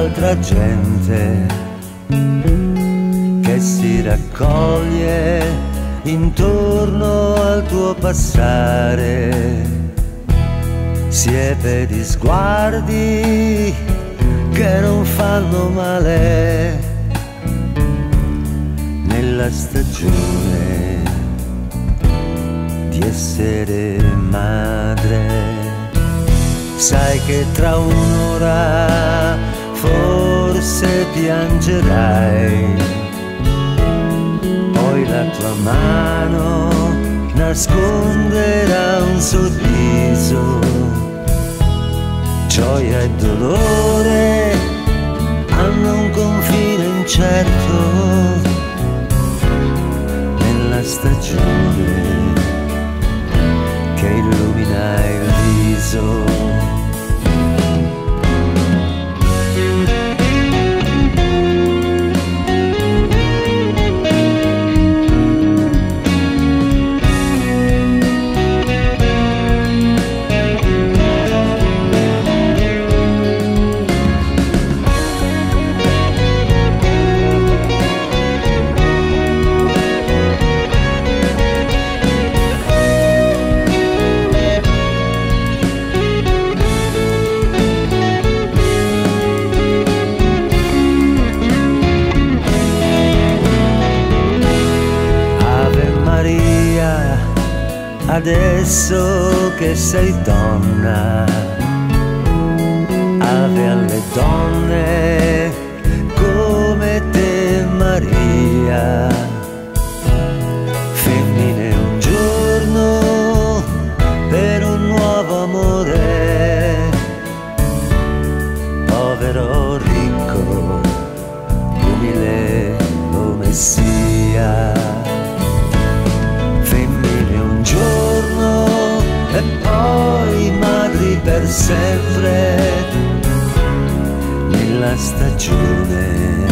altra gente che si raccoglie intorno al tuo passare, siepe di sguardi che non fanno male nella stagione di essere madre. Sai che tra un'ora forse piangerai, poi la tua mano nasconderà un sorriso. Gioia e dolore hanno un confine incerto nella stagione che illumina il viso. Adesso che sei donna, ave alle donne come te Maria, femmine un giorno per un nuovo amore, povero o ricco, umile o messia. E poi madri per sempre nella stagione